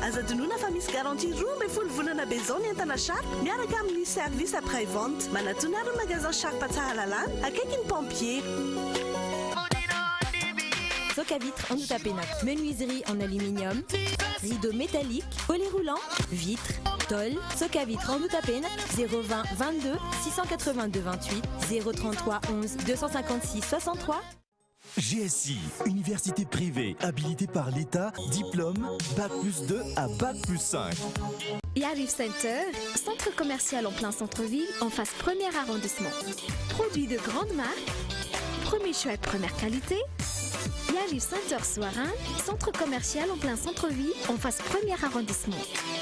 aza donona fa misy garantie 12 volana be zao ny entana Sharp miaraka amin'ny service après vente manatona ary magasin Sharp tsara lalàna akaiky ny pompier. Soca vitre en Outapena, menuiserie en aluminium, rideaux métalliques, volets roulants, vitres, tôle. Soca vitre en Outapena, 020 22 682 28 033 11 256 63. GSI, université privée habilitée par l'État, diplôme Bac+2 à Bac+5. Yariv Center, centre commercial en plein centre-ville, en face premier arrondissement. Produits de grande marque, premier choix et première qualité. Yariv Center Soirin, centre commercial en plein centre-ville, en face premier arrondissement.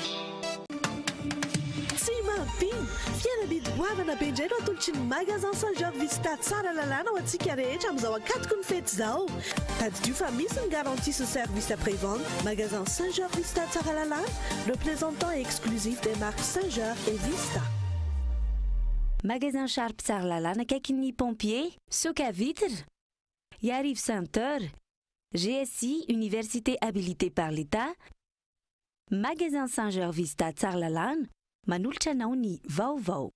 Fiana bidoavana be indray no atolotry ny magasin Saint-Georges Vista tsara lalàna ho antsika rehetra amin'izao akatoko ny fety izao. Tadidio fa misy ny garantie sy service après-vente. Magasin Saint-Georges Vista tsara lalàna, représentant exclusif des marques Saint-Georges et Vista. Magasin Sharp tsara lalàna akaikin'ny pompier, Soca vitre, Yariv Center, GSI, université habilitée par l'État, Magasin Saint-Georges Vista tsara lalàna, manolotra anao ny vaovao.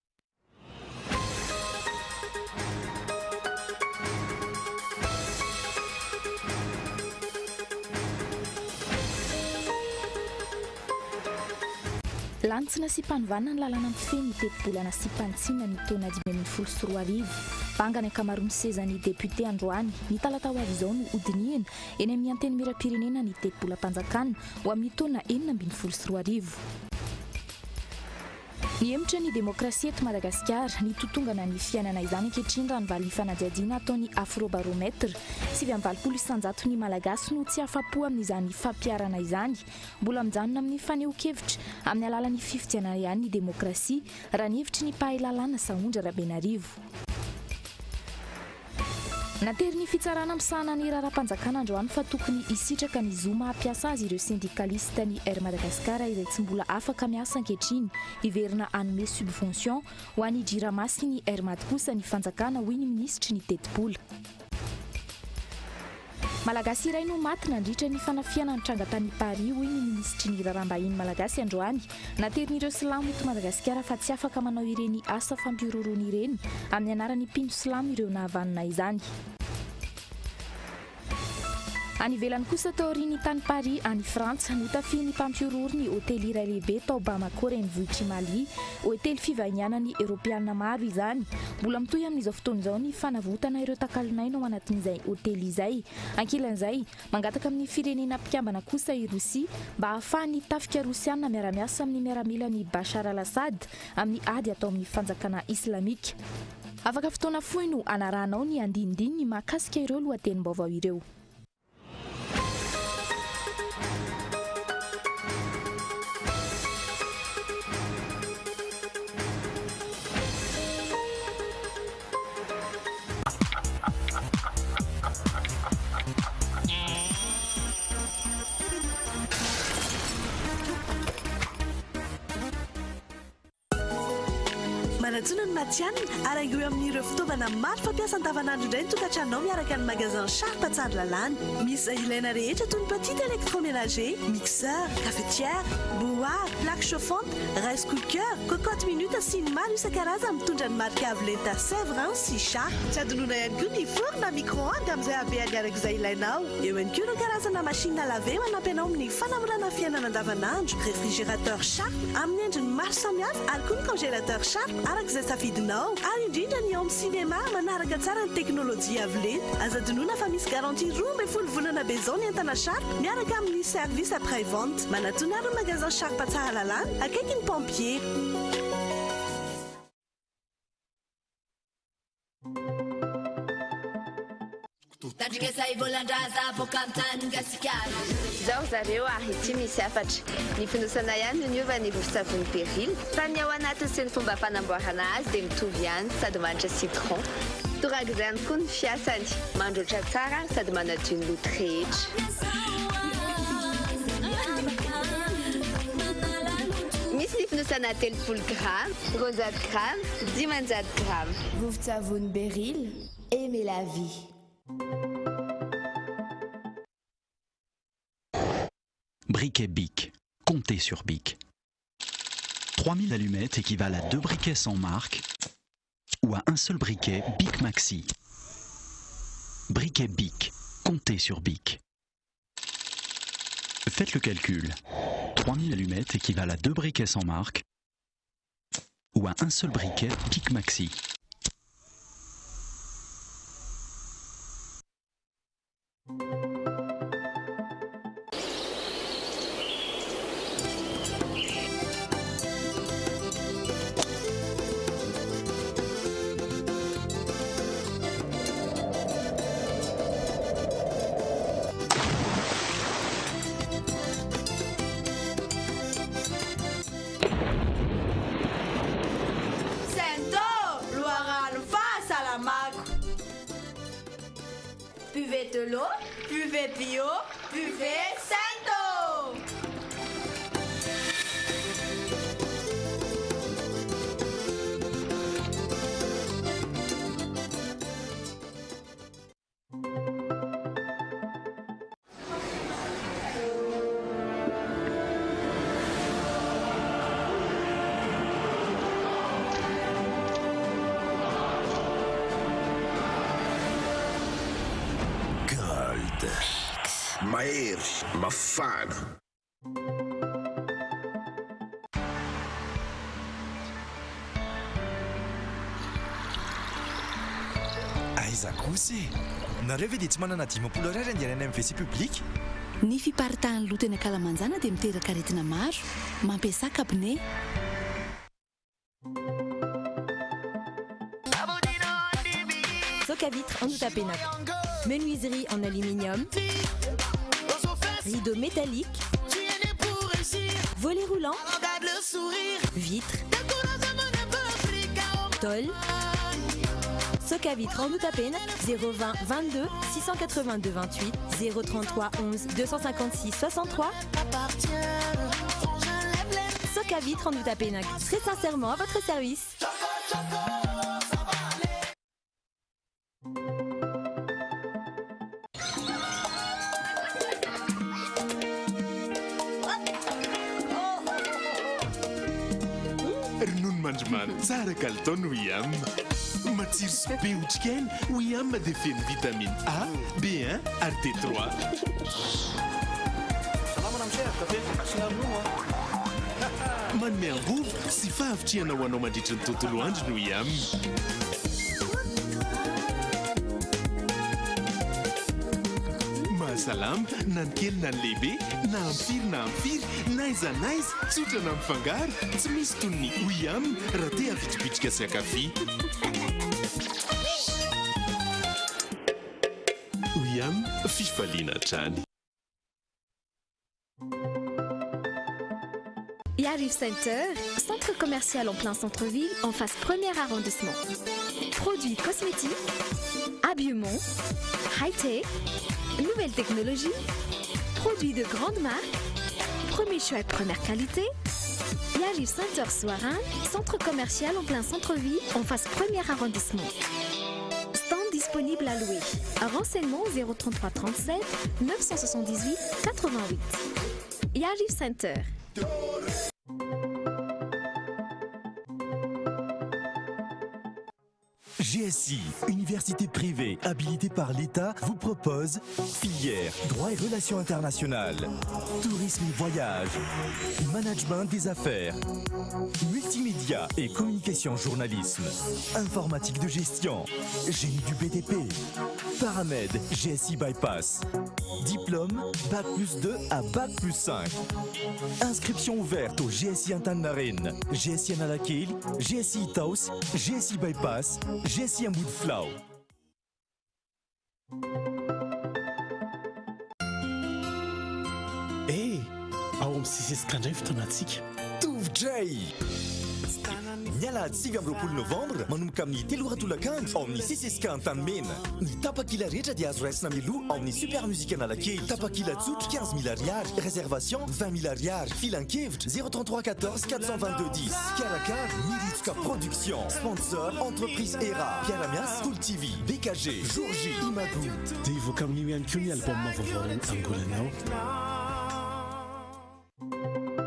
Lantsina sy mpanovanana ny lalàna mifeny teto-bolana sy mpantsina ny taona 2024. Vangana ankamaroany sezan'ny député androany ny talata ho avy izao no hodinihana eny amin'ny anteny miram-pirenena ny teto-bolam-panjakana ho amin'ny taona 2024. Ny hemitra ny demokrasia eto Madagasikara ny totongana ny fiainana izany ankehitriny raha ny valin'ny fanadihadiana ataony afrobarometra 70% ny malagasy no tsy afapo amin'izany fampiarana izany mbola mijanona amin'ny faneho-kevitra amin'ny alalan'ny fifidianana ihany ny demokrasia raha ny hevitry ny mpahay lalàna Saondra Rabenarivo. Natery ny fitsarana misahana ny raharaham-panjakana androany fa tokony hisitraka ny zoma hampiasa azy ireo syndikalista ny Air Madagasikara izay tsy mbola afaka miasa ankehitriny hiverina hanome subvention ho an'ny JIRAMA sy ny Air Mad kosa ny fanjakana hoy ny ministry ny teti-bola. Malagasy iray no maty nandritra ny fanafiana ny trangatany Paris hoy ny ministry ny raharaham-bahiny malagasy androany. Naterin'ireo silamo eto Madagasikara fa tsy afaka manao ireny asa fampiroroana ireny amin'ny anaran'ny mpino silamo ireo nahavanina izany. Any ivelany kosa tao aorian'ny tany Paris any Frantsa notafian'ny mpampiororo ny hôtely iray lehibe tao Bamako renivohitry Mali, hôtely fivahinianan'ny Europeana maro izany. Mbola mitohy amin'izao fotoana izao ny fanavotana ireo takalinaina ao anatin'izay hôtely izay. Ankilan'izay mangataka amin'ny firenena mpikambana kosa i Rosia mba ahafahan'ny tafika Rosiana miara-miasa amin'ny miaramila ny Bashar al-Assad amin'ny ady atao amin'ny fanjakana islamika. Afaka fotoana fohy no anaranao ny andinindiny ny mahakasika ireo lohatenim-baovao ireo. Manatona ny matianina araigo eo amin'ireo fitaovana maro fampiasa andavanandro indray ny tokantranonao miaraka ny magasin Sharp tsara lalàna. Misy ilaina rehetra toy ny petite électroménager, mixeur, cafetière, bouilloire, plaque chauffante, rice cooker, cocotte minute sy ny maro isan-karazany mitondra ny marika avo lenta Sèvres sy Sharp. Tsy adonona ihany koa ny four na micro-ondes amin'izay habeany arak'izay ilainao. Eo ihany koa ireo karazana machine à laver manampy anao amin'ny fanamorana fiainana andavanandro, réfrigérateur Sharp amin'ny endriny maro samihafa ary koa ny congélateur Sharp arak'izay safidinao. Ary indrindra ny ao amin'ny cinéma manaraka tsara ny teknôlôjia avo lenta. Aza donona fa misy garantie 12 volana be zao ny entana Sharp miaraka amin'ny service après vente. Manatona ary magasin Sharp tsara lalàna akaiky ny pompier. Zao zareo ity misy afatra ny finosana ihany no niova ny vovon-tsavony Peril fa ny ao anatiny sy ny fomba fanamboarana azy dia mitovy ihany sady manitra citron. Toraga izany koa ny fiasany mandroatra tsara sady manadio ny loto rehetra. Misy ny finosana 30 grama, 20 grama, 500 grama. Vovon-tsavony Peril, aimez la vie. Briquet Bic. comptez sur BIC. 3000 allumettes équivalent à 2 briquets sans marque ou à un seul briquet BIC Maxi. Briquet BIC, comptez sur BIC. Faites le calcul. 3000 allumettes équivalent à 2 briquets sans marque ou à un seul briquet BIC Maxi. Buvez de l'eau, buvez bio, buvez Santo. Mahery, mafana. Aiza kosa nareo ve dia tsy manana 10 ariary andehanana amin'ny WC public? Ny fiparitahan'ny loto eny ankalamanjana dia miteraka aretina maro mampiasa cabinet. Soca vitre en Outapénac. Menuiserie en aluminium. Rideaux métalliques. Volets roulants. Vitres. Tôle. Soca vitre en Outapénac. 020 22 682 28 033 11 256 63. Soca vitre en Outapénac. Très sincèrement à votre service. Ronono mandromano tsara kalitao no iam. Matsiro sy be otrikaina, iam dia feno vitamine A, B1 ary D3. Manome angovo sy fahavitriana ho anao mandritra ny tontolo andro no iam. Mahasalama na ny kely na ny lehibe, na amfiry, na aiza tsotra na mifangaro, tsy misy toy ny iam raha te havitribitrika sakafy. Iam, fifaliana hatrany. Yariv Center, centre commercial en plein centre-ville, en face premier arrondissement. Produits cosmétiques, habillement, high-tech, nouvelles technologies, produits de grande marque, premier choix et première qualité. Yariv Center Soarin, centre commercial en plein centre-ville, en face premier arrondissement. Stand disponible à louer. Renseignements 033 37 978 88. Yariv Center. GSI, université privée habilitée par l'État, vous propose filière, droit et relations internationales, tourisme et voyage, management des affaires, multimédia et communication journalisme, informatique de gestion, génie du BTP, paramède GSI Bypass, diplôme Bac+2 à Bac+5. Inscription ouverte au GSI Antannarin, GSI Analakil, GSI Itaus, GSI Bypass, GSI Ambudflau. Hey, ao amin'ny sisisika indray fotoanatsika. Tovjay! Ny alahady 9 novembre manomboka amin'ny 3 ratolakandro ao amin'ny sisisika Antanimena. Ny tapakila rehetra dia azo raisina mialoha ao amin'ny super musique Analakely. Tapakila tsotra 15 000 ariary, réservation 20 000 ariary, filan-kevitra 033 14 422 10. Karakar, Miritsuka Production, sponsor entreprise ERA, Piaramias, Cool TV, BKG, Jour J, Imago. Dia evoaka amin'io ihany koa ny album vaovao angolanao.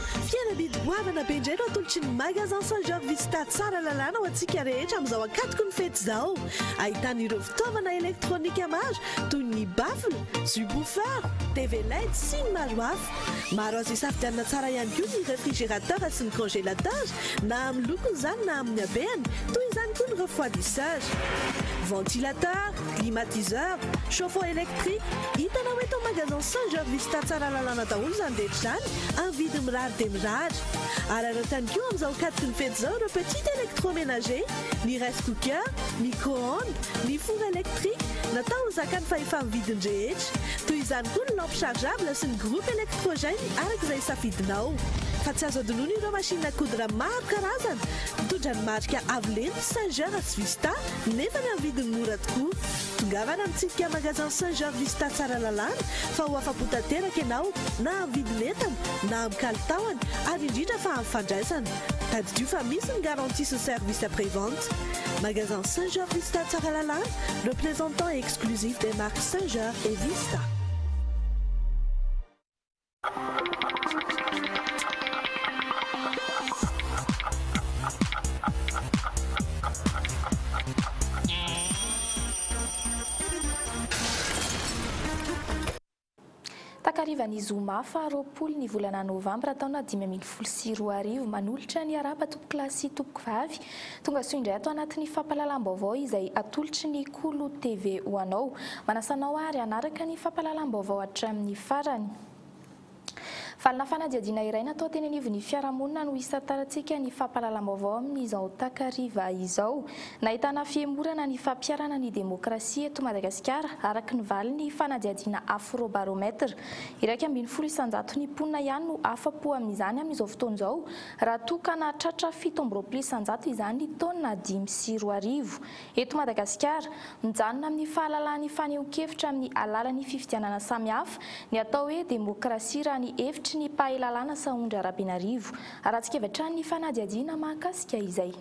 fiarabidy hoavana be indray no atolotry ny magasin Saint-Georges Vista tsara lalàna ho antsika rehetra amin'izao ankatoko ny fety izao. Ahitana ireo fitaovana elektrônika maro toy ny bafle, subwoofer, TV LED sy ny maro hafa. Maro azo hisafidianana tsara ihany koa ny réfrigérateur sy ny congélateur na amin'ny lokony izany na amin'ny habeany toy izany koa ny refroidisseur. Ventilateur, climatiseur, chauffe-eau électrique, hitanao eto magasin Saint-Georges Vista tsara lalàna daholo izany rehetra izany amin'ny vidiny mirary dia mirary. Ary arahantany koa amin'izao ankatoko ny fety izao ireo petit électroménager, ny rice cooker, micro-ondes, ny four électrique natao ho zakany fa efa amin'ny vidiny rehetra. Toy izany koa ny lampe chargeable sy ny groupe électrogène arak'izay safidinao. Fa tsy azo adonoina ireo machine à coudre maro karazana mitondra ny marika avo lento Saint-Georges Vista nefa ny amin'ny vidiny mora tokoa. Tongavana mitsidika magasin Saint-Georges Vista tsara lalàna fa ho afa-po tanteraka ianao na amin'ny vidiny entana na amin'ny kalitaony ary indrindra fa amin'ny fandraisana. Tadidio fa misy ny garantie sy service après-vente. Magasin Saint-Georges Vista tsara lalàna, représentant exclusif des marques Saint-Georges et Vista. Takarivany Zoma faharoapolo ny volana novambra taona 2024 manolotra ny arapa tompoko lahy sy tompoko vavy tonga soa indray ato anatin'ny fampahalalam-baovao izay atolotry ny Kolo TV ho anao. Manasanao ary anaraka ny fampahalalam-baovao hatramin'ny farany. Falina fanadihadiana iray natao teny anivon'ny fiarahamonina no hisantarantsika ny fampahalalam-baovao amin'izao takariva izao. Nahitana fiemorana ny fampiarana ny demokrasia eto Madagasikara araka ny valin'ny fanadihadiana Afrobarometra. Iraika ambin'ny 10 isanjato ny mponina ihany no afa-po amin'izany amin'izao fotoana izao raha tokana tratra 17 isanjato izany ny taona 2024. Eto Madagasikara mijanona amin'ny fahalalan'ny fanehoan-kevitra amin'ny alalan'ny fifidianana samihafa ny atao hoe demokrasia raha ny hevitra ny pahalalana Saondra Rabenarivo. Aratsikevatrany ny fanadihadiana mahakasika izay.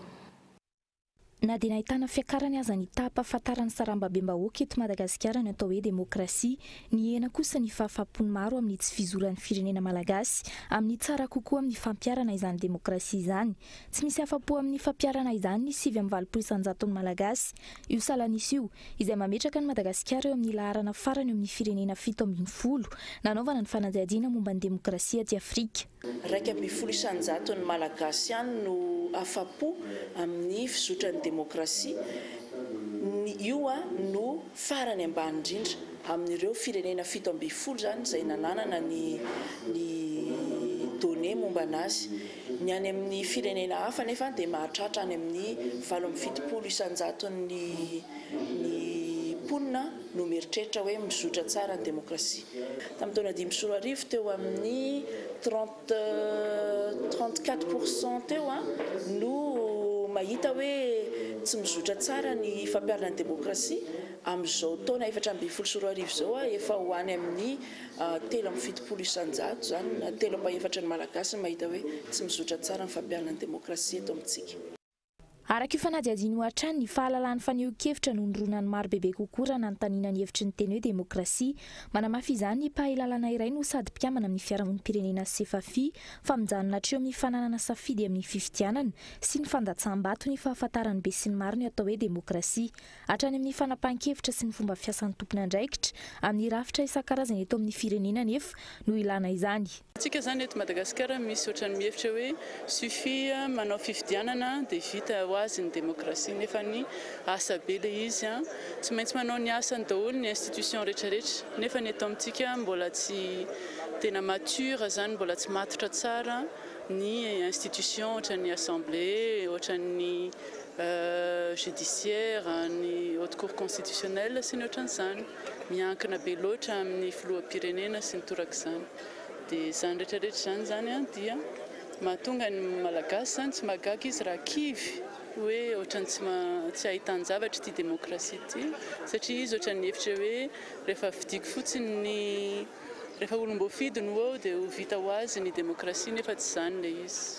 Na dia nahitana fiakarany aza ny tapahafantarany sarambabem-bahoaka eto Madagasikara ny atao hoe demokrasia, ny hena kosa ny fahafampony maro amin'ny tsy fizoran'ny firenena malagasy amin'ny tsara kokoa amin'ny fampiarana izany demokrasia izany. Tsy misy afa-po amin'ny fampiarana izany ny 7.20 isanjaton'ny malagasy. Io salanisa io izay mametraka ny Madagasikara eo amin'ny laharana farany eo amin'ny firenena 17 nanaovana ny fanadihadiana momba ny demokrasia aty Afrika. 2.20 isanjaton'ny malagasy ihany no afa-po amin'ny fizotran'ny demokrasia. Io no farany ambany indrindra amin'ireo firenena 17 zany izay nananana ny données momba anazy. Ny any amin'ny firenena hafa nefa dia mahatratra any amin'ny 7.70 isanjaton'ny mponina no mieritreritra hoe mizotra tsara ny demokrasia. Tamin'ny taona 2024 teo amin'ny 34% teo no mahita hoe tsy mizotra tsara ny fampiarana ny demokrasia. Amin'izao taona 2024 zao efa ho any amin'ny 3.70 isanjato zany 3/4 ny malagasy mahita hoe tsy mizotra tsara ny fampiarana ny demokrasia eto amintsika. Araka io fanadihadiana ho hatrany ny fahalalan'ny fanehoan-kevitra no nironany maro bebe kokoa raha nanontaniana ny hevitry ny teny hoe demokrasia. Manamafy izany ny pahalalana iray no sady mpiamana amin'ny fiarahamonim-pirenena SEFAFI fa mijanona hatreo amin'ny fananana safidy amin'ny fifidianana sy ny fandatsaham-bato ny fahafantarany be sy ny maro ny atao hoe demokrasia. Hatrany amin'ny fanapahan-kevitra sy ny fomba fiasan'ny tompony andraikitra amin'ny rafitra isan-karazany eto amin'ny firenena nefa no ilana izany. Tsika zany eto Madagasikara misy ohatran'ny mihevitra hoe suffit manao fifidianana dia vita azy ny demokrasia nefa ny asa be le izy tsy maintsy manao ny asany daholo ny institution rehetrarehetra nefa ny eto amintsika mbola tsy tena mature zany mbola tsy matotra tsara ny institution ohatran'ny assemblée ohatran'ny judiciaire ny haute cour constitutionnelle sy ny ohatran'izany miankina be loatra amin'ny filoham-pirenena sy ny torak'izany dia zany rehetrarehetra zany dia mahatonga ny malagasy zany tsy mahagaga izy raha kivy hoe ohatrany tsy ahitany zavatra ty demokrasia ty satria izy ohatran'ny hevitra hoe rehefa vidiako fotsiny rehefa olom-boafidy no ao dia ho vita ho azy ny demokrasia nefa tsy zany le izy.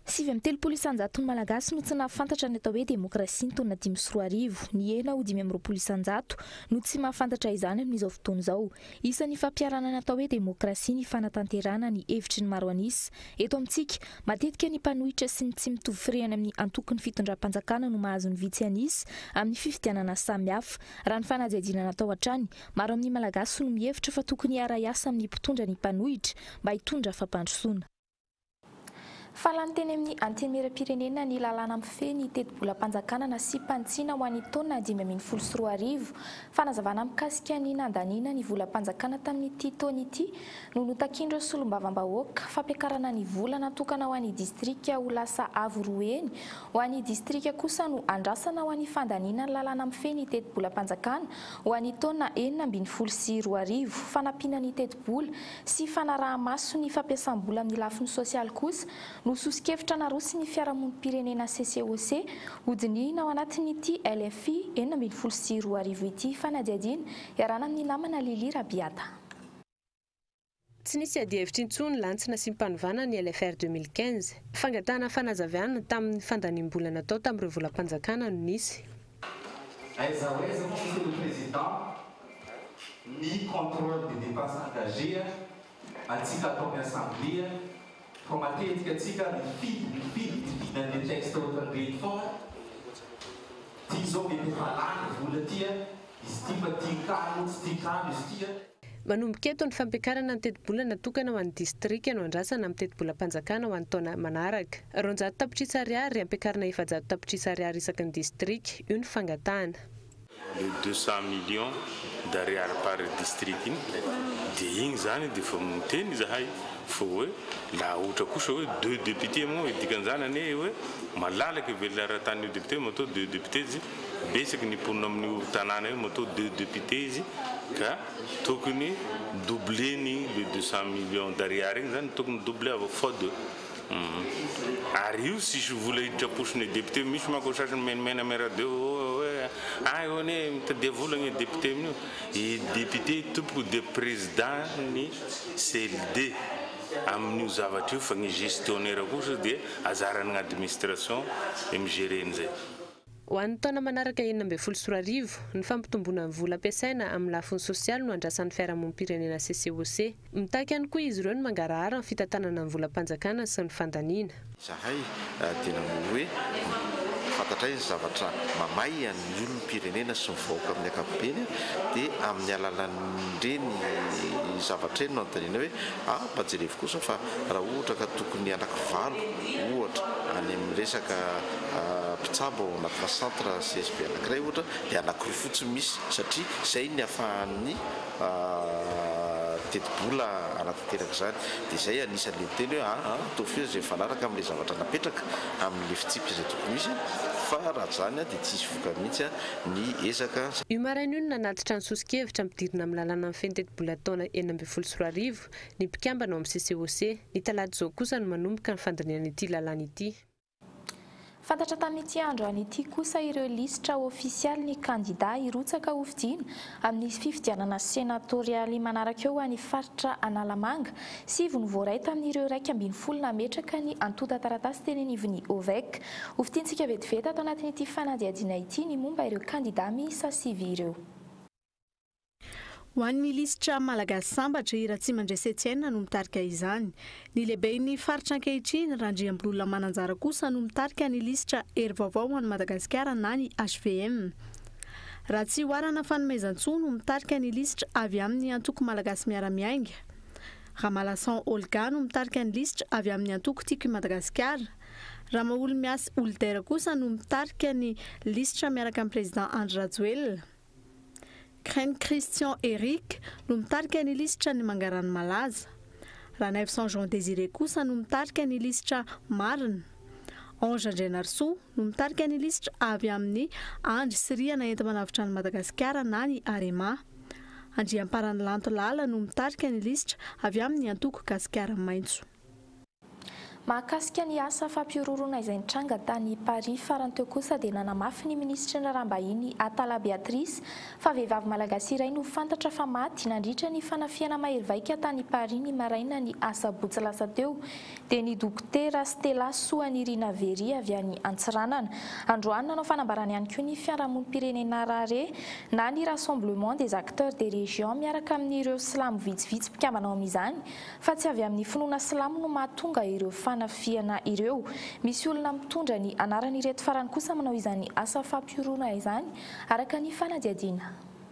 7 isanjato malagasy no tsy nahafantatra ny atao hoe demokrasia ny taona 5 ny ena ho 5 isanjato no tsy mahafantatra izany amin'izao fotoana izao. Isan'ny fampiarana ny atao hoe demokrasia ny fanatanterana ny hevitry ny maro anisy. Eto amintsika matetika ny mpanohitra sy ny tsy mitovy firehany amin'ny antokony fitondram-panjakana no mahazo ny vitsy anisy amin'ny fifidianana samihafa. Raha ny fanadihadiana natao hatrany, maro amin'ny malagasy no mihevitra fa tokony hiara-iasa amin'ny mpitondra ny mpanohitra mba hitondra fampandrosoana. Falanteny amin'ny antenimieram-pirenena ny lalàna mifehy ny teti-bola-panjakana na sy mpantsiana ho an'ny taona 2024. Fanazavana mikasika ny nandaniana ny vola-panjakana tamin'ity taona ity no notakindreo solombavam-bahoaka fampiakarana ny vola natokana ho an'ny distrika ho lasa avo roeny, ho an'ny distrika kosa no andrasana ho an'ny fandaniana ny lalàna mifehy ny teti-bola-panjakana ho an'ny taona 2024. Fanampiana ny teti-bola sy fanaraha-maso ny fampiasam-bola amin'ny lafiny sosialy kosa no sosikevitra narosi ny fiarahamonim-pirenena CCOC hodinina ao anatin'ity LFI 2024 ity fanadihadiana iarana amin'ny namana Lili Rabiata. Tsy nisy adi-hevitra intsony lantsina sy mpanovana ny LFR 2015. Fangatahana fanazaviana tamin'ny fandaniam-bola natao tamin'ireo volam-panjakana no nisy. Aiza Monsieur le Président, ni contrôle des dépenses engagées, antsika atao amin'ny assemblée, fa matetika atsika mifidy ny texte ohatran'ireny foana. Ty zao mety efa lany vola tia, izy ty fa tiakano, tsy tiakano izy tia. Manomboka eto ny fampiakarana ny teti-bola natokana ho an'ny distrika no andrasana amin'ny teti-bola-panjakana ho an'ny taona manaraka. 200 tapitrisa ariary ampiakarana 700 tapitrisa ariary isaky ny distrika, io ny fangatahana. Le 200 millions d'ariary par district iny dia igny zany dia fa miteny zahay fa hoe la ohatra kosa hoe 2 députés moa dikan'izany ane hoe malalaka velona tany député matao 2 députés izy besaky ny ponina amin'ny tanàna io matao 2 députés izy ka tokony doubler ny le 200 millions d'ariary igny zany tokony doubler av fois 2. Ary io sisy vola hidraposiny député misy manko sasany menimena ame radio hoe ay one mitadia vola ny député amin'io i député tompoko de président ny CLD amin'io zavatra io fa ny gestionnaire kosa dia azarany ny administration migérer an'izay. Ho an'ny taona manaraka 2024, ny fampitomboana ny vola ampiasaina amin'ny lafiny sosialy no andrasan'ny fiarahamonim-pirenena CCOC. Mitaky ihany koa izy ireo ny mangarahara ny fitantanana ny vola-panjakana sy ny fandaniana. Zahay tena hoe fantatray ny zavatra mamay amin'ny olom-pirenena sy mivoaka amin'ny ankapobeny dia amin'ny alalan'ireny zavatra eny no andaniana hoe mbajerevy kosa fa raha ohatra ka tokony anankivalo ohatra any amin'ny resaka mpitsabo anatina centre CSP anankiray ohatra dia anankiroa fotsiny misy satria izay ny ahafahan'ny teti-bola anatanteraka izany dia izay anisan'le miteny hoe tofio izay mifanaraka amin'ilay zavatra napetraka amin'le fitsipika izay tokony misy fa raha zany dia tsisy voka mihitsy ny ezaka. Io maraina io no nanatitra ny sosikevitra midirina amin'ny lalàna mifehy teti-bola taona 2024 ny mpikambana ao amin'ny CCOC. Ny talata izao kosa no manomboka ny fandaniana ity lalàna ity. Fantatra tamin'ity andro an'ity kosa ireo lisitra ofisialy ny kandida hirotsaka hofidiana amin'ny fifidianana senatorialy manaraka eo any faritra Analamanga sy vony voaray tamin'ireo 140 nametraka ny antota taratasy teneniviny OVEC. Hofidiantsika vetivety ato anatin'ity fanadihadiana ity ny momba ireo kandida miisa 7 ireo. Ho an'ny lisitra malagasy sambatra Iratsy Mandresetiana no mitarika izany. Ny lehibe ny faritra ankehitriny Randriambolona Mananjara kosa no mitarika ny lisitra Hery Vaovao ho an'ny Madagasikara na ny HVM. Ratsy Oarana Fanomezantsoa no mitarika ny lisitra avy amin'ny antoko malagasy miara-miainga. Ramalasan Olga no mitarika ny lisitra avy amin'ny antoko Tiky Madagasikara. Ramaolo Miasy Olidera kosa no mitarika ny lisitra miaraka amin'ny président Andry Rajoelina. Crène Christian Eric no mitarika ny lisitra ny Mangarany Malaza. Ranaivo San Jean Désiré kosa no mitarika ny lisitra Marina. Ange Andrenarsoa no mitarika ny lisitra avy amin'ny Andry sy Riana enti-manavitra ny Madagasikara na ny Arema. Andriamparany Lantolala no mitarika ny lisitra avy amin'ny antoko Gasikara Maitso. mahakasika ny asa fampiororona izay nitranga tany Paris farany teo kosa dia nanamafy ny ministra ny rambahiny Atala Beatrice fa vehivavy malagasy iray no fantatra fa maty nandritra ny fanafiana mahery-vaika tany Paris ny maraina ny asabotsy lasa teo dia ny dokotera Stella Soanirina Very avy any Antsiranana. Androany nanao fanambarana ihany koa ny fiarahamonim-pirenena rare na ny rassemblement des acteurs des régions miaraka amin'ireo silamo vitsivitsy mpikambana ao amin'izany fa tsy avy amin'ny finoana silamo no mahatonga ireo fanafiana ireo. Misy olona mitondra ny anaran'ireto farany kosa manao izany asa fampiorona izany araka ny fanadiadiana.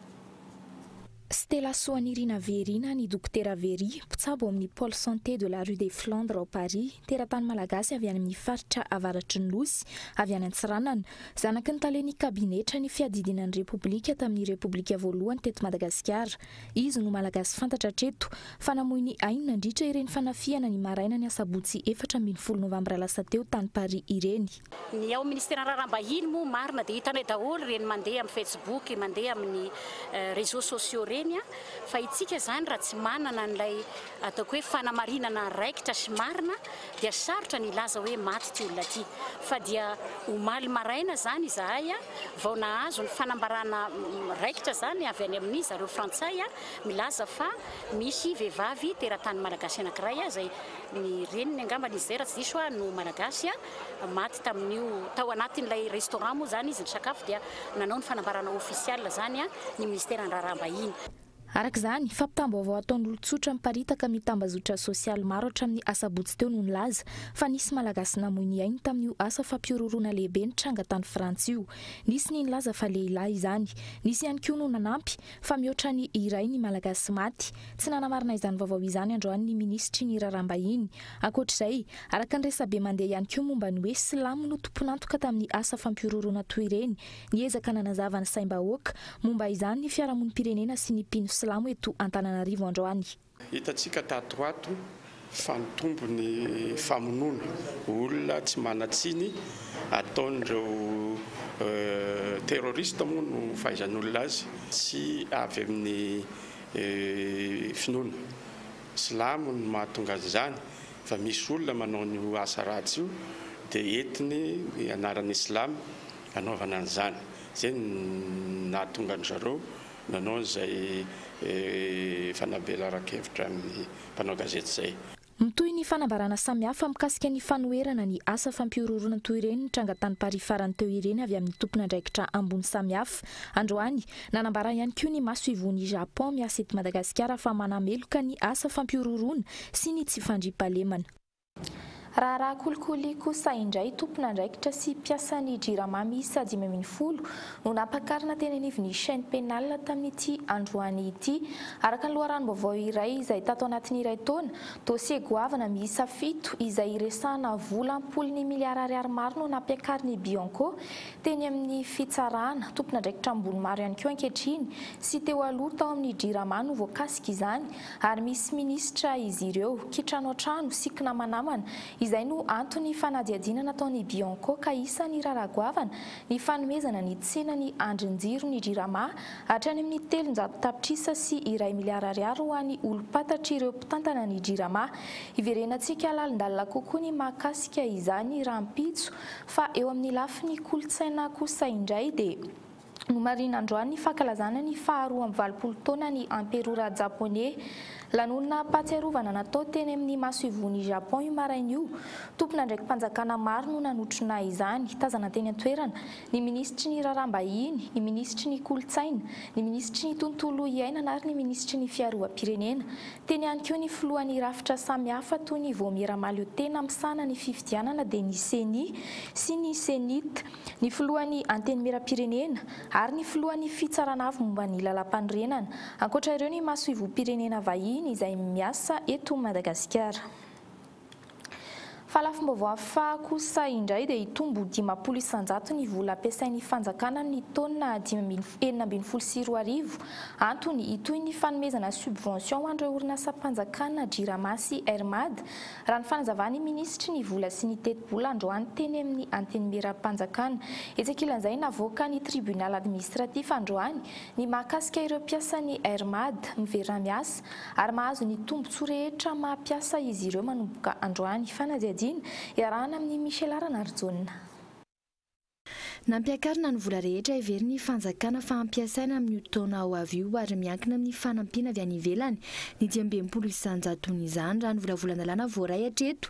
Stella Soanirina Very ny dokotera Very mpitsabo amin'ny pôle santé de la rue des Flandres ao Paris, teratany malagasy avy any amin'ny faritra avaratry ny Losy avy any Antsiranana. Zanaky ny taleny kabinetra ny fiadidinan'ny Repoblika tamin'ny Repoblika voalohany teto Madagasikara. Izy no malagasy fantatra hatreto fa namoy ny ainy nandritra ireny fanafiana ny maraina ny asabotsy 14 Novambra lasa teo tany Paris ireny. Ny ao ministera rarambahiny moa marina dia hitanay daholo reny mandeha amin'ny Facebook, mandeha amin'ny réseaux sociaux reny fa itsika zany raha tsy manana n'ilay ataoko hoe fanamarinana raikitra sy marina dia sarotra ny laza hoe maty ty olona ty fa dia omaly maraina zany izahay vao nahazo ny fanambarana raikitra zany avy any amin'ny zareo frantsay milaza fa misy vehivavy teratany malagasy anankiray zay ny reniny angambany izay raha tsy diso no malagasy maty tamin'io tao anatin'ilay restaurant moa zany izy ny sakafo dia nanao ny fanambarana ofisial zany ny ministera ny rarambahiny. Arak'izany, fampitam-baovao ataon'olon-tsotra miparitaka mitambazotra sosialy maro hatramin'ny asabotsy teo no nilaza fa nisy malagasy namoy ny ainy tamin'io asa fampiororona lehibe nitranga tany Frantsa io. Nisy ny nilaza fa lehilahy izany. Nisy ihany koa no nanampy fa mihoatra ny iray ny malagasy maty. Tsy nanamarina izany vaovao izany androany ny ministry ny rarambahiny. Ankoatr'izay, araka ny resabe mandeha ihany koa momba ny hoe silamo no tomponantoka tamin'ny asa fampiororona toy ireny. Niezaka nanazava ny saim-bahoaka momba izany ny fiarahamonim-pirenena sy ny mpino silamo eto Antananarivo androany. Hitatsika tato ato fa nitombo ny famonoana olona tsy manatsiny ataon'ireo terroriste moa no fahaizan'olona azy tsy avy amin'ny finoana silamo no mahatonga azy izany fa misy olona manao ny asa ratsy io dia entiny anaran'ny silamo anaovana an'izany zay nahatonga ny zareo nanao izay fanabelan-kevitra amin'ny mpanao gazety zay. Mitoy ny fanambarana samihafa mikasika ny fanoherana ny asa fampiororona toy ireny nitranga tany Paris farany teo ireny avy amin'ny tompon'andraikitra ambony samihafa. Androany nanambara ihany koa ny maso ivony Japon miasa eto Madagasikara fa manameloka ny asa fampiororona sy ny tsy fandriampahalemana. Raha kolikoly kosa indray tompon'andraikitra sy mpiasan'ny jirama miisa 510 no nampakarina teny anivon'ny chaîne pénale tamin'ity androany ity. Araka ny loharanom-baovao iray izay tato anatin'ny iray taona, dosie goavana miisa 7 izay iresahana vola ampolony miliara ariary maro no nampiakariny Bianco teny amin'ny fitsarana. Tompon'andraikitra ambony maro ihany koa ankehitriny sy teo aloha tao amin'ny jirama no voakasika izany ary misy ministra izy ireo kitrano an-trano sy kinamanamana. Izay no antony fanadiadiana nataony Bianco ka isan'ny raragoavana ny fanomezana ny tsenany andrin-jiro ny jirama hatrany amin'ny 700 tapitrisa sy 1 miliara ariary ho an'ny olom-patatra ireo mpitantana ny jirama. Iverenantsika lalindalina kokoa ny mahakasika izany rahampitso fa eo amin'ny lafiny kolotsaina kosa indray dia no marina androany ny fankalazana ny faharoa amin'ny 20 taona ny emperora japonais. Lanonana patsiarovana natao teny amin'ny maso ivony Japon io maraina io. Tompon'andraiky mpanjakana maro no nanotrona izany. Tazana teny an-toerana ny ministry ny rarambahiny, ny ministry ny kolotsaina, ny ministry ny tontolo iainana ary ny ministry ny fiarovam-pirenena. Teny ihany koa ny filohan'ny rafitra samihafa toy ny voamieramaly tena misana ny fifidianana dia ny CENI sy ny CENIT, ny filohan'ny antenimieram-pirenena ary ny filohan'ny fitsaranavy momba ny lalam-panorenana. Ankoatra ireo ny maso ivom-pirenena vahiny izay miasa eto Madagasikara. Falafim-baovao fa kosa indray dia hitombo 50 isanjato ny vola ampiasain'ny fanjakana amin'ny taona 2024. Antony hitoy ny fanomezana subvention ho an'ireo orinasa mpanjakana jirama sy Hermad. Raha ny fanazavany ministry ny vola sy ny teti-bola androany teny amin'ny antenimieram-panjakana. Etsikilan'izay navoaka ny tribunal administratif androany ny mahakasika ireo mpiasan'ny Hermad miverina miasa ary mahazo ny tombotsoa rehetra mampiasa izy ireo manomboka androany fanadiadiana. Diadina iarahana amin'ny Michel Aranarzona. Nampiakarina ny vola rehetra every ny fanjakana fampiasaina amin'ny taona ao avy io ary miankina amin'ny fanampiana avy any ivelany ny 200,000 izany raha ny volavolan-dalàna voaray hatreto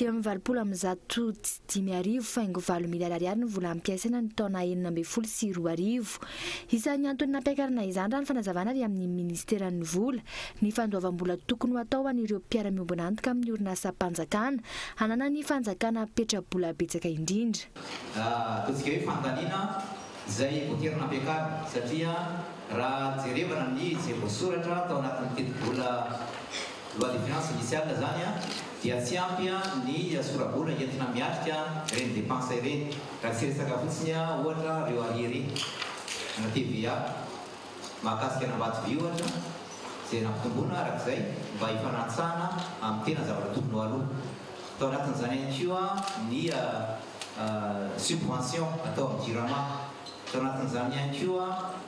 3,7 faingo 7 miliara ariary ny vola ampiasaina ny taona 2022. Isan'ny antony nampiakarina izany raha ny fanazavana avy amin'ny ministeran'ny vola ny fandoavam-bola tokony atao an'ireo mpiara-miombona antoka amin'ny orinasa mpanjakana hanana ny fanjakana petrabola betsaka indrindra. Fandanina izay voaterina ampiakarina satria raha jerevana ny izay voasoratra tao anatin'ny teti-bola loi de finance initiale zany dia tsy ampy ny sora-bola entina miatrika ireny dépense ireny raha tsy resaka fotsiny ohatra ireo ariery na TVA mahakasika anambaty vy ohatra izay nampitomboana arak'izay mba hifanatsana amin'ny tena zavatra tokony ho aloha tao anatin'izany ihany koa ny subvention atao amin'ny jirama tao anatin'izany ihany koa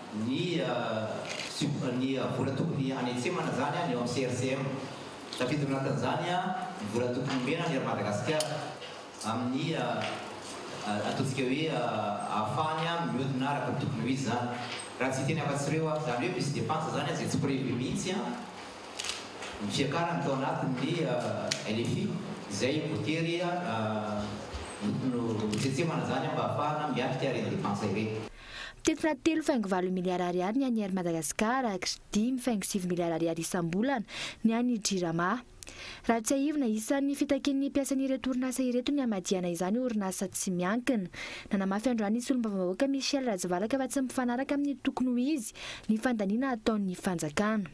ny vola tokony hanetsemana zany ny eo amin'ny CRCM tafiditra anatin'izany ny vola tokony mena ny Madagasikara amin'ny ataontsika hoe ahafahany mihodina araka ny tokony ho izy zany raha tsy teny afatsireo zany hoe misy dépense zany izay tsy prévu mihitsy ny fiakarany tao anatin'ny LFI izay voatery tsetsemana zany mba ahafahana miatrika ireny dépense ireny. Tetina 3,7 miliara ariary ny any Madagasikara ary 5,7 miliara ariary isam-bolana ny any Jirama. Raha tsy aivina isan'ny fitakin'ny mpiasan'ireto orinasa ireto ny amadiana izany orinasa tsy miankina. Nanamafy androany solombavam-bahoaka Michel Rajavalaka fa tsy mifanaraka amin'ny tokony ho izy ny fandaniana ataon'ny fanjakana.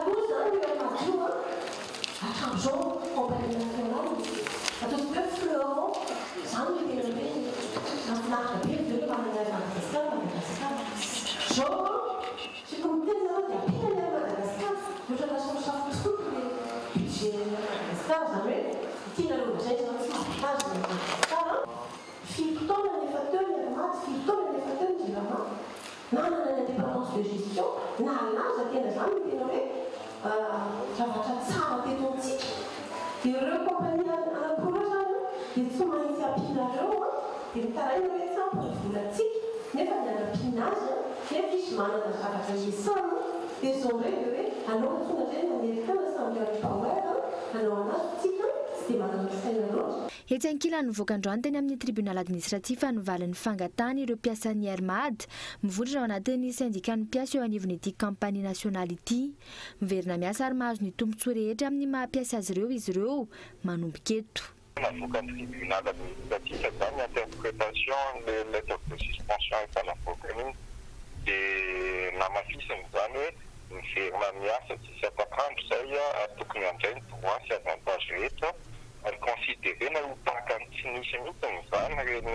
de gestion nalaza tena zany tena hoe zavatra tsara tetontsika ireo kompania anankiroa zany dia tsy maintsy ampianareo dia mitaraina hoe tsampy volatsika nefa ny anampiana azy nefa izy manana zavatra isana dia zao reny hoe anao tonga zay manerikana samy power anao anazy tsika tsy dia manana saina loatra. Etsy ankilany voakandroany teny amin'ny tribunal administratif anyvalin'ny fangatany ireo mpiasan'ny Armad mivondrona ao anatin'ny syndicat-ny mpiasa eo anivon'ity kampania nasionaly ity. Miverina miasa ary mahazo ny tombontsoa rehetra amin'ny mahampiasa azy ireo izy ireo manomboka eto. L'avocat tribunal administratif zany interprétation de lettre de suspension ifanavoakany dia namafisany zany hoe miverina miasa tsisy atakandro zay tokony andray ny droit sy avantage rehetra ary considérena ho tahaka ny tsy nisy mihitsy zany reny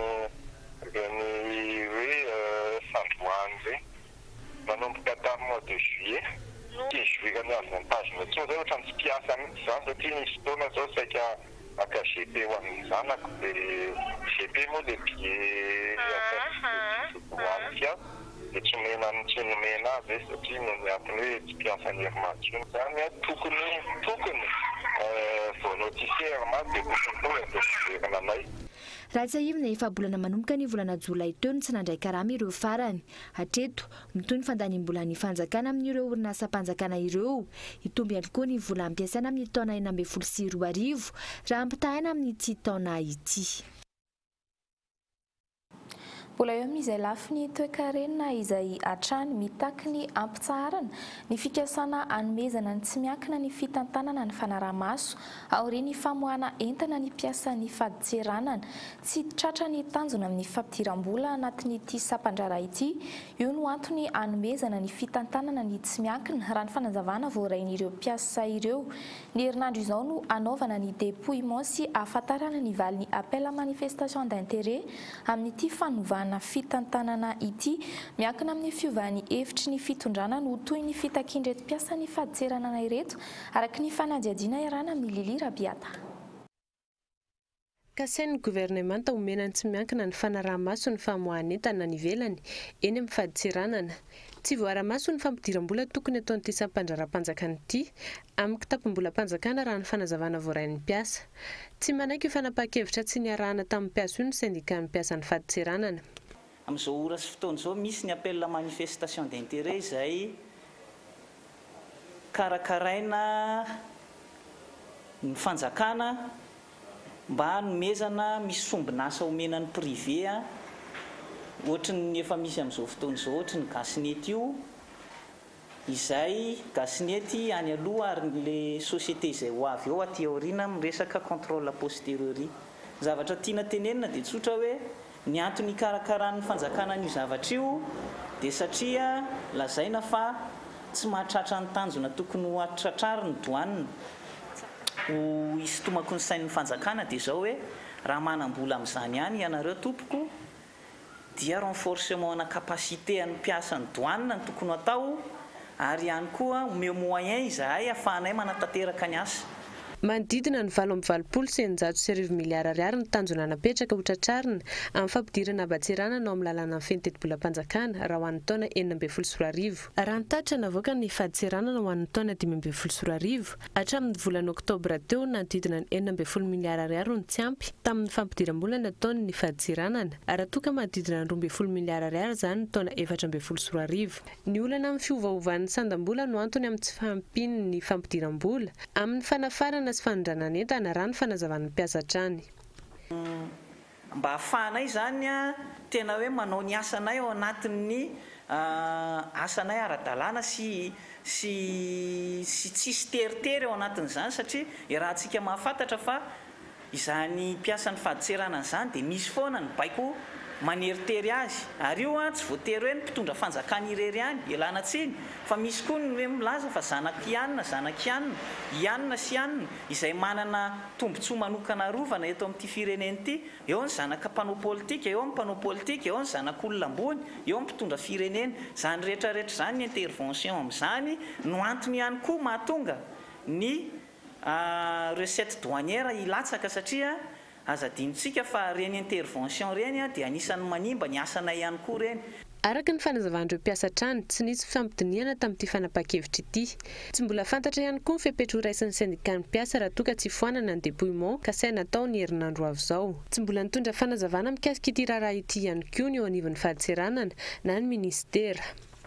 hoe fandroany zay manomboka tamin'ny mois de juillet tsy jouirany avantage mihitsy zay ohatra ny tsy mpiasa mihitsy zany satria nisy fotoana zao saika aka GP ho amin'ny zanako dia GP moa le billet droitsia dia tsy nomena azy satria no miantony hoe tsy mpiasany Armad zany tokony vao notifié Armad dia tokony verina anay. Raha tsy aivina efa bolana manomboka ny volana Jolay teo ny tsy nandray karama ireo farany. Hatreto mitoy ny fandanim-bola ny fanjakana amin'ireo orinasa mpanjakana ireo. Itomby ihany koa ny vola ampiasaina amin'ny taona 2022 raha ampitahana amin'ity taona ity. Mbola eo amin'izay lafiny toe-karenina izay hatrany mitaky ny ampitsarana ny fikasana hanomezana ny tsy miankina ny fitantanana ny fanaraha-maso aorian'ny famoahana entana ny mpiasan'ny faditseranana tsy tratra ny tanjona amin'ny fampidiram-bola anatin'ity sapandrara ity. Io no antony hanomezana ny fitantanana ny tsy miankina raha ny fanazavana voarain'ireo mpiasa ireo. Ny herinandro izao no anaovana ny dépouillement sy ahafantarana ny valin'ny appel à manifestation d'intérêt amin'ity fanovana fitantanana ity miankina amin'ny fiovan'ny hevitry ny fitondrana no toy ny fitakindreto mpiasa ny faditseranana ireto araky ny fanadiadiana iarana amin'ny Lili Rabiata. Kasain'ny gouvernemanta omena ny tsy miankina ny fanaraha-maso ny famoahana entana ny velany eny amin'ny faditseranana. tsy voara-maso ny fampidiram-bola tokony ataon'ity sampandraram-panjakana ity amin'ny kitapom-bolam-panjakana raha ny fanazavana voarain'ny mpiasa. Tsy manaiky io fanapa-kevitra tsy niarahana tamin'ny mpiasa io ny syndicat ny mpiasa ny faditseranana. Amin'izao ora sy fotoana izao misy ny appel la manifestation d'intérêt izay karakaraina ny fanjakana mba hanomezana misy sombinasa omenan'ny privé ohatrany efa misy amin'izao fotoana izao ohatrany gasinety io izay gasinety any aloha ary le société izay ho avy eo aty aoriana miresaka contrôle a posteriori. Zavatra tiana tenenina dia tsotra hoe ny antony karakaran'ny fanjakana n'io zavatra io dia satria lazaina fa tsy mahatratra ny tanjona tokony ho atratrary ny douane ho isitomako ny sain'ny fanjakana dia zao hoe raha manam-bola amin'izany ihany ianareo tompoko dia renforcement na capacité an'ny mpiasa ny douane ny tokony atao ary ihany koa omeo moyen izahay ahafahanay manatanteraka ny asa. Manodidina ny 7.9 miliara ariary ny tanjona napetraka ho tratrarina amin'ny fampidirana abatseranana ao amin'ny lalàna ny fenitetim-bolam-panjakana raha ho an'ny taona 2024. Raha nitatitra navoaka ny faditseranana ho an'ny taona 2024 hatramin'ny volana oktobra teo nanodidina ny 9 miliara ariary ny tsy ampy tamin'ny fampidiram-bola nataony ny faditseranana raha toka manodidina ny 12 miliara ariary zany ny taona 2024. Ny olana amin'ny fiovaovan'ny sandam-bola no antony amin'ny tsy fahampiany ny fampidiram-bola amin'ny fanafarana sy fanondranana entana raha ny fanazavan'ny mpiasa hatrany. Mba ahafahanay zany tena hoe manao ny asanay ao anatin'ny asanay ara-dalàna sy tsisy teritery ao anatin'izany satria raha antsika mahafantatra fa izany mpiasa ny faditseranana izany dia misy foana ny baiko maneritery azy ary io tsy voatery hoe ny mpitondra fanjakana irery ihany ialana tsiny fa misy koa ny hoe milaza fa zanaky ianina ianina sy ianina izay manana tombontsoa manokana rovana eto amin'ity firenena ity, eo ny zanaka mpanao politika, eo ny mpanao politika, eo ny zanak'olona ambony, eo ny mpitondra firenena. Zany rehetrarehetra zany ny intervention amin'izany no antony ihany koa mahatonga ny recette douanière ilatsaka satria azadinitsika fa reny intervention reny dia anisan'ny manimba ny asanay ihany koa reny. Araka ny fanazavan'ireo mpiasa trano tsy nisy fifampidiniana tamin'ity fanapa-kevitra ity. Tsy mbola fantatra ihany koa ny fepetra raisin'ny syndicat mpiasa raha toka tsy foanana ny dépouillement ka saina atao ny herinandro avy izao. Tsy mbola nitondra fanazavana mikasika ity raharaha ity ihany koa ny eo anivon'ny faditseranana na ny ministera.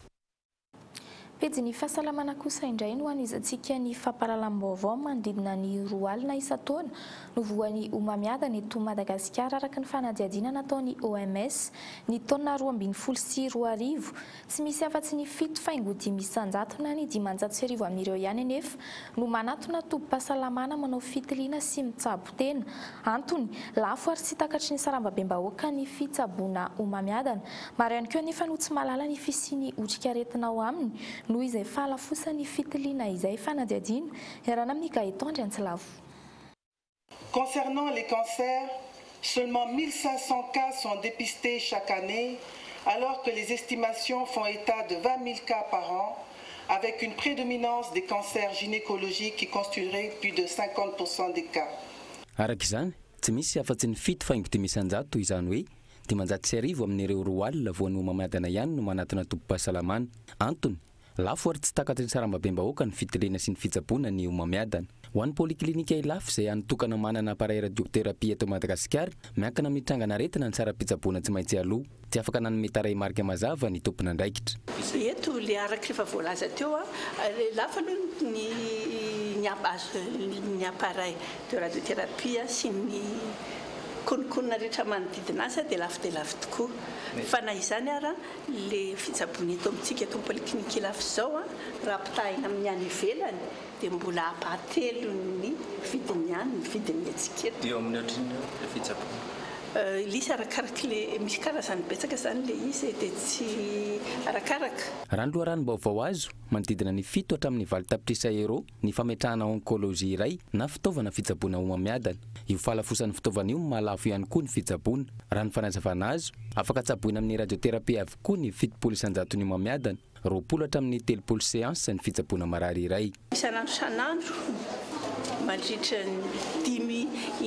Pejy ny fahasalamana kosa indray no anizantsika ny fampahalalam-baovao manodidina ny roa alina isan-taona no voan'ny homamiadana eto Madagasikara araka ny fanadihadiana nataon'ny OMS ny taona 2024 tsy misy afa-tsy ny 7,500 na ny 500 amin'ireo ihany anefa no manatona tobim-pahasalamana manao fitiliana sy mitsabo tena. Antony lafo ary tsy takatry ny sarambabem-bahoaka ny fitsaboana homamiadana. Maro ihany koa anefa no tsy mahalala ny fisiany otrikaretina ao aminy noho izay fahalafosany fitiliana izay fanadihadiana iarana amin'ny Gaëtan Andriantsilavo. Concernant les cancers, seulement 1500 cas sont dépistés chaque année, alors que les estimations font état de 20 000 cas par an, avec une prédominance des cancers gynécologiques qui constitueraient plus de 50% des cas. Arak'izany, tsy misy afa-tsy ny 7,500 toy izany hoe dimanjato sy arivo amin'ireo roa alina voan'ny homamiadana ihany no manatona tobim-pahasalamana. Antony lafo ary tsy takatry ny sarambabem-bahoaka ny fitiliana sy ny fitsaboana ny homamiadana. Ho an'ny poliklinika ilafo izay anotokana manana appareil radiothérapie eto Madagasikara, miankina amin'ny trangana aretina ny saram-pitsaboana tsy maintsy aloha. Tsy afaka nanome tarehy marika mazava ny tompona andraikitra. Eto le araka efa voalaza teo lafo aloha ny appareil de radiothérapie sy ny konkonina rehetra manodidina azy dia lafo tokoa. Fa na izany ara le fitsaboana eto amintsika eto poliklinika lafo izao raha pitahina amin'ny any ivelany dia mbola apahatelo ny vidiny ihany ny vidiny antsika eto. Eo amin'ny ohatrany fitsaboana lisy arakaraka le misy karazany betsaka zany le izy dia tsy arakaraka. Raha ny loharano-baovao azo manodidina ny 7 hatramin'ny 20 tapitrisa euro ny fametrahana onkôlôzia iray na fitaovana fitsaboana homamiadana. Io fahalafosan'ny fitaovana io mahalafo ihany koa ny fitsaboana. Raha ny fanazavana azo afaka tsaboina amin'ny radiothérapie avokoa ny 700 ny homamiadana, 20 hatramin'ny 30 séance ny fitsaboana marary iray. Isanandro mandritra 10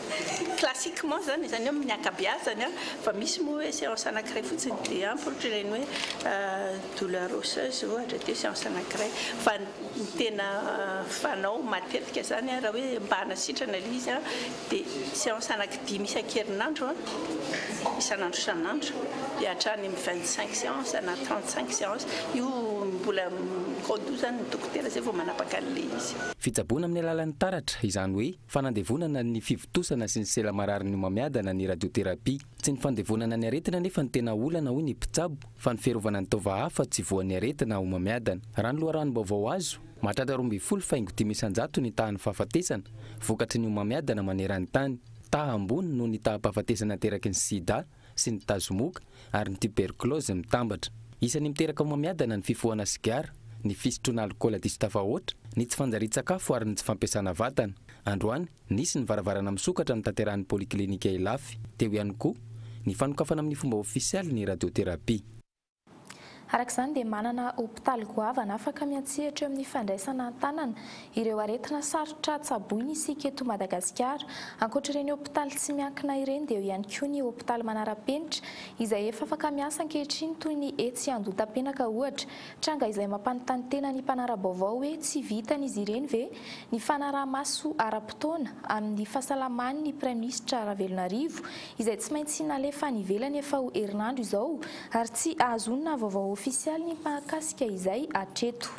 classiquement zany zany amin'ny akabiazy zany fa misy moa hoe séance anankiray fotsiny de ampy reny hoe douleur osseuse ohatra de séance anankiray fa ny tena fanao matetika zany raha hoe mba hanasitrana le izy de séance anankidimy isan-kerinandro isan'andro isan'andro de hatrany amin'ny 25 séance na 35 séance io mbola kodo zany ny dokotera zay vao manapaka an'le izy. Fitsaboana amin'ny alalan'ny taratra izany hoe fanandevonana ny fivitosana sy ny sela marary ny mamiadana ny radioterapia tsy ny fandevonana ny aretina nefa ny tena olana hoy ny mpitsabo fa ny fiarovana ny tova hafa tsy voan'ny aretina ho mamiadana. Raha ny loharanom-baovao azo mahatratra 2.5 isan-jato ny tahan'ny fahafatesana vokatry ny mamiadana maneran'ny tany taha ambony noho ny taha-pahafatesana teraky ny sida sy ny tazomoka ary ny tuberculose mitambatra. Isan'ny miteraka mamiadana ny fifohana sigara, ny fisotroana alcool diso tafahoatra, ny tsy fanjari-tsakafo ary ny tsy fampiasana vatana. Androany nisy ny varavarana misokatra ny tanterahan'ny poliklinika Ilafy. Teo ihany koa ny fanokafana amin'ny fomba ofisialy ny radioterapia. Arak'izany dia manana hôpitaly goavana afaka miantsihatra amin'ny fandraisana tanana ireo aretina sarotra tsaboiny isika eto Madagasikara. Ankoatra ireny hôpitaly tsy miankina ireny dia ihany koa ny hôpitaly manara-penitra izay efa afaka miasa ankehitriny toy ny etsy Andotapenaka ohatra. Tranga izay mampanontany tena ny mpanara-baovao hoe tsy vitan'izy ireny ve ny fanaraha-maso ara-potoana amin'ny fahasalaman'ny Praiminisitra Ravelonarivo izay tsy maintsy nalefa ny ivelany efa ho herinandro izao ary tsy ahazonina vaovao ofisialy ny mahakasika izay hatreto.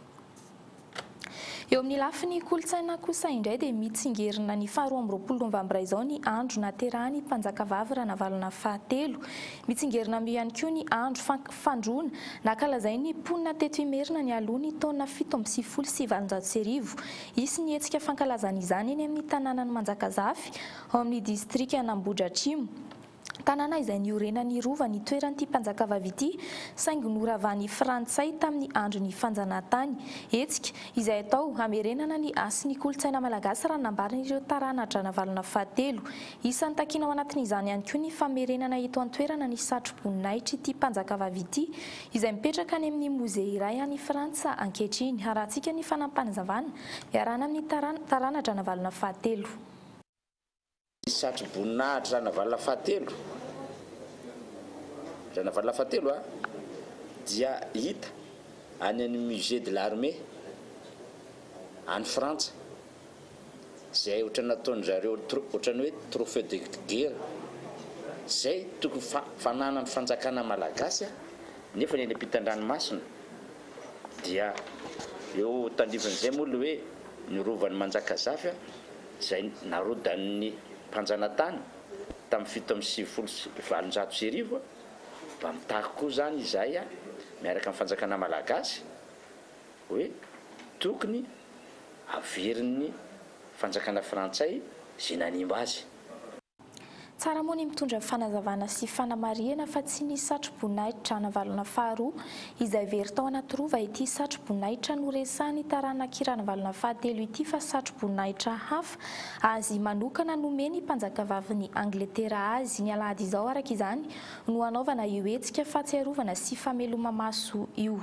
Eo amin'ny lafiny kolotsaina kosa indray dia mitsingerina ny 12 Novambra izao ny andro naterahany mpanjakavavy Ranavalona fahatelo. Mitsingerina amin'ny ihany koa ny andro fandroana nakalazay ny mponina teto Imerina ny aloha ny taona 1770. Isy ny hetsika fankalazana izany eny amin'ny tanànany Manjakazafy ao amin'ny distrika Nambodratrimo. Tanàna izay niorenan'ny rova ny toeran'ity mpanjakavavy ity saingy noravan'ny Frantsay tamin'ny andro ny fanjanahantany. Hetsika izay atao hamerenana ny asy ny kolotsaina malagasy raha nambarina ireo taranatra Ranavalona fahatelo. Isan'ny takiana ao anatin'izany ihany koa ny famerenana eto an-toerana ny satroboninahitra ity mpanjakavavy ity izay mipetraka any amin'ny mozea iray any Frantsa ankehitriny. Harantsika ny fanampanazavana iarana amin'ny taranatra Ranavalona fahatelo. Satroboninahitra Ranavalona fahatelo. Ranavalona fahatelo dia hita any amin'ny musée de l'armée any Frantsa. Zay ohatrany nataon'zareo ohatrany hoe trophée de guerre. Zay tokony fananany fanjakana malagasy nefa ny ampitan-dranomasina dia eo tandrivan'izay moa hoe ny rovan'ny Manjakazafy zay narodan'ny mpanjanatany tamin'ny 1770 mba mitaky koa zany izay miaraka amin'ny fanjakana malagasy hoe tokony averin'ny fanjakana frantsay zay nanimba azy. Tsara moa ny mitondra fanazavana sy fanamariana fa tsy ny satroboninahitra Ranavalona faharoa izay very tao anaty rova ity satroboninahitra noresahany taranak'i Ranavalona fahatelo ity fa satroboninahitra hafa azy manokana nomeny mpanjakavavy ny Angletera azy. Ny alahady izao araka izany no anaovana io hetsika fahatsiarovana sy fameloma maso io.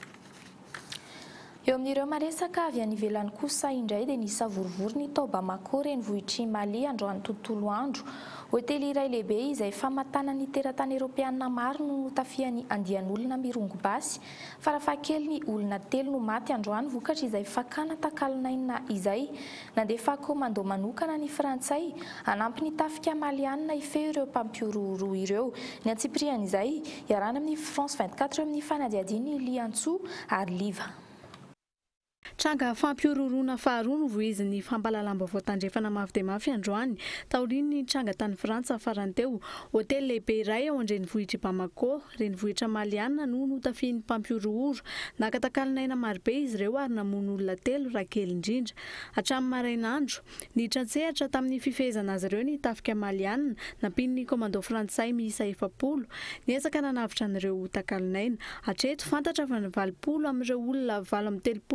Eo amin'ireo maresaka avy any ivelany kosa indray dia nisavorivory ny tao Bamako renivohitry Mali androany tontolo andro. Hotely iray lehibe izay famatana ny teratany Eropeana maro no notafiany andian'olona mirongo basy. Farafahakeliny ny olona 3 no maty androany vokatra izay fakana takalinaina izay. Nandefa komando manokana ny Frantsay hanampy ny tafika malianina ifeo ireo mpampiororo ireo. Ny antsipriany izay iarana amin'ny France 24 amin'ny fanadiadiany Liantso ary Liva. Tranga fampiororona faharoa no voizin'ny fampalalamba voatandrefana mafy dia mafy androany taoriny ny tranga tany Frantsa farany teo. Hotely lehibe iray ao an-drenivohitra Bamako, renivohitra Malianina no notafian'ny mpampiororo. Nakatakalinaina marobe izy ireo ary namono olona 3 raha kely indrindra. Hatramin'ny marainandro, nitransehatra tamin'ny fifehezana azy ireo ny tafika Malianina nampian'ny komando Frantsay miisa 700. Niezaka nanavitra an'ireo takalinaina. Hatreto fantatra fa 20 amin'ireo olona 730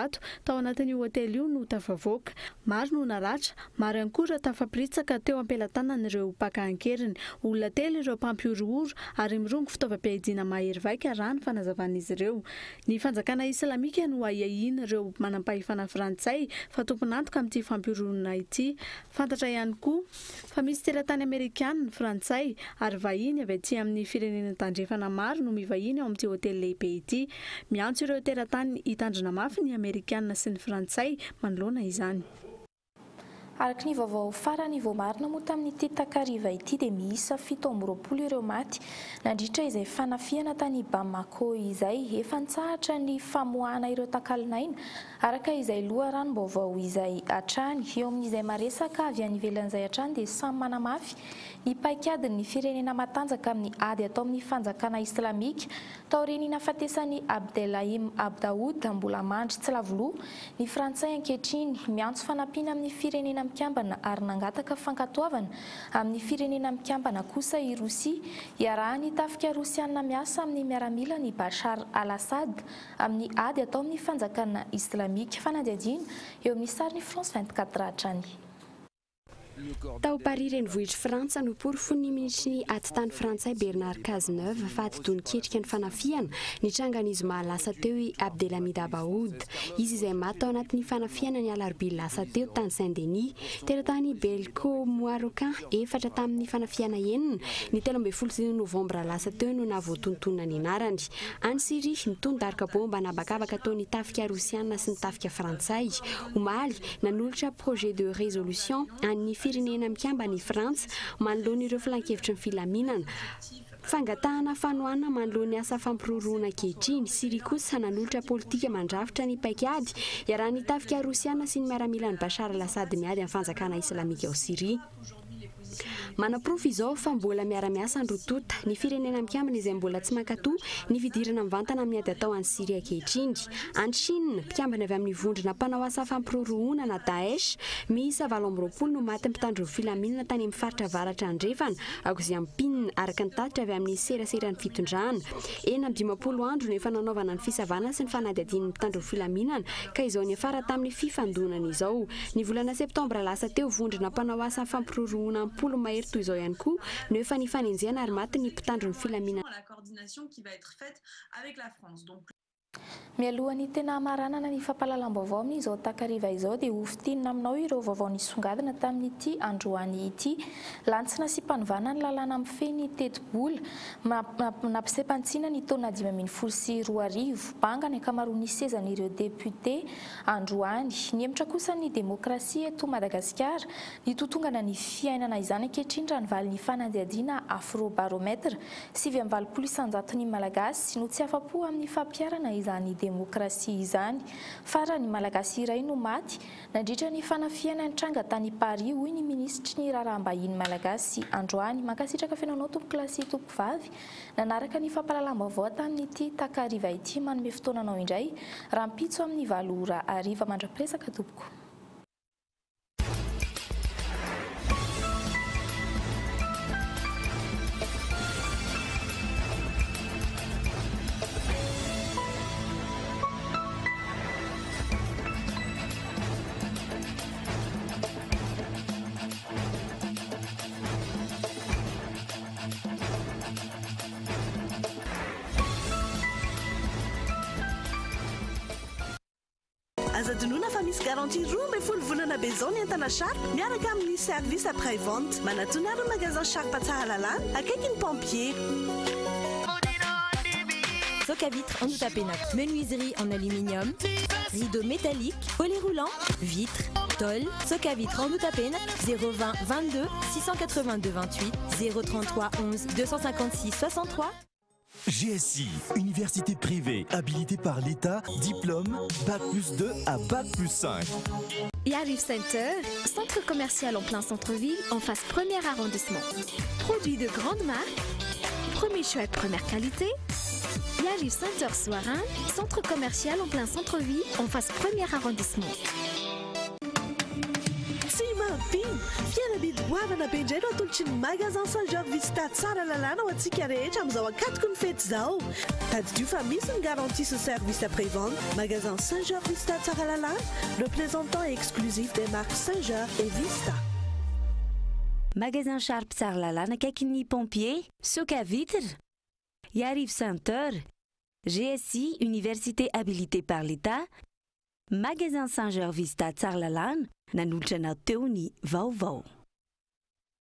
zato tao anatin'ny hotely io no tafavoaka. Maro no naratra, maro ihany koa ireo tafapritsaka teo ampelantanan'ireo mpakan-keriny. Olona telo ireo mpampiorohoro ary mirongo fitaovam-piadiana mahery vaika raha ny fanazavan'izy ireo. Ny fanjakana islamika no aiahina ireo manampahefana frantsay fa tompon'antoka amin'ity fampiorohona ity. Fantatra ihany koa fa misy teratany amerikana ny frantsay ary vahiny avy aty amin'ny firenena tandrefana maro no mivahiny ao amin'ity hotely lehibe ity. Miantso ireo teratany hitandrina mafy ny amerikana sy ny frantsay manoloana izany. Araky ny vaovao farany vao marina moa tamin'ity takariva ity dia miisa 7 ireo maty nandritra izay fanafiana tany Bamako izay efa nitsahatra ny famoahana ireo takalinaina araka izay loharanom-baovao izay hatrany eo amin'izay maresaka avy any ivelan'izay hatrany dia samy manamafy ny paikadin'ny firenena matanjaka amin'ny ady atao amin'ny fanjakana islamika tao renina fatesany Abdelrahim Abdaoud mbola mandry tsy lavoloa ny frantsay ankehitriny miantso fanampiana amin'ny firenena mikambana ary nangataka fankatoavana amin'ny firenena mikambana kosa i Rosia iarahany tafika rosiana miasa amin'ny miaramila ny Bashar al-Assad amin'ny ady atao amin'ny fanjakana islamika fanadihadiana eo amin'ny sariny France 24 hatrany. Tao Paris renivohitra Frantsa no porofony ministry ny ati-tany frantsay Bernard Cazeneuve faty toy ny ketrika ny fanafiana ny trangan'izy mahalasa teo i Abdelhamid Abaoud. Izy izay maty tao anatin'ny fanafiana ny alarobia lasa teo tany Saint-Denis teratany Belco Marocain efatra tamin'ny fanafiana enina ny 13 novambra lasa teo no navoatontonona ny anarany. Any Syrie mitondra darika bomba nabakabaka tao ny tafika rosiana sy ny tafika frantsay. Omaly nanolotra projet de résolution an'ny firenena mikamba ny Frantsa manoloana ireo filan-kevitra ny filaminana. Fangatahana fanoana manoloana asa fampiroroana ankehitriny. Syria kosa nanolotra politika mandrafitra ny paikady iarahan'ny tafika rosiana sy ny miaramila ny Bashar al-Assad miady amin'ny fanjakana islamika ao Syria. Manaprofo izao fa mbola miara-miasa androtota ny firenena mikambana izay mbola tsy mankatoa ny fidirana mivantana miady atao any Syria ankehitriny. Any Chine mpikambana avy amin'ny vondrona mpanao asa fampiroroana na Daesh miisa 7 no maty mpitandro filaminana tany amin'ny faritra avaratra andrefana akozy ampinina araka ny tatitra avy amin'ny serasera ny fitondrana. 20 andro no efa nanaovana ny fisavana sy ny fanadihadian'ny mpitandro filaminana ka izao ny afara tamin'ny fifandonana izao. Ny volana septambra lasa teo vondrona mpanao asa fampiroroana ampolo mahery toy izao ihany koa no efa nifanenjehana ary maty ny mpitandro ny filaminana. Mialohan'ny tena maranana ny fampahalalam-baovao amin'izao takariva izao dia hofitinina aminao ireo vaovao nisongadina tamin'ity androany ity. Lantsina sy mpanivana ny lalàna mifeny teti-bola nampisepantsina ny taona 2024 banga ny ankamaroan'ny sezan'ireo député androany. Ny emitra kosa ny demokrasia eto Madagasikara ny totongana ny fiainana izany ankehitriny raha nivaly ny fanadihadiana Afrobarometra 7.9 isanjaton'ny malagasy no tsy afa-po amin'ny fampiarana izany demokrasia izany. Farany malagasy iray no maty nandritra ny fanafiana ny tranga tany Paris hoy ny ministry ny raharaham-bahiny malagasy androany. Mankasitraka fiainanao tompo klasy tompo vavy nanaraka ny fampahalalam-baovao tamin'ity takariva ity manome fotoananao indray raha mpitso amin'ny 7 ora ariva mandra-piresaka tompoko. Azadinoana fa misy garantie 12 volana be zao ny entana Sharp miaraka amin'ny service après vente. Manatony ary ny magasin Sharp tsara lalàna akaiky ny pompier. Socavitre en Outapena, menuiserie en aluminium, rideaux métalliques, volets roulants, vitres, tôle. Socavitre en Outapena, 020 22 682 28 033 11 256 63. GSI, université privée, habilitée par l'État, diplôme, Bac+2 à Bac+5. Yarif Center, centre commercial en plein centre-ville, en face premier arrondissement. Produits de grande marque, premier choix et première qualité. Yarif Center Soirin, centre commercial en plein centre-ville, en face premier arrondissement. Tima Pin, viens habiter hoavana be indray no atolotry ny magasin Saint-Georges Vista tsara lalàna ho antsika rehetra amin'izao ankatoko ny fety izao. Tadidio fa misy ny garantie sur service après-vente. Magasin Saint-Georges Vista tsara lalàna, représentant exclusif des marques Saint-Georges et Vista. Magasin Sharp tsara lalàna akaikin'ny pompier, Soka Vitre, Yariv Center, GSI, Université habilitée par l'État, Magasin Saint-Georges Vista tsara lalàna, nanolotra anao teo ny vaovao.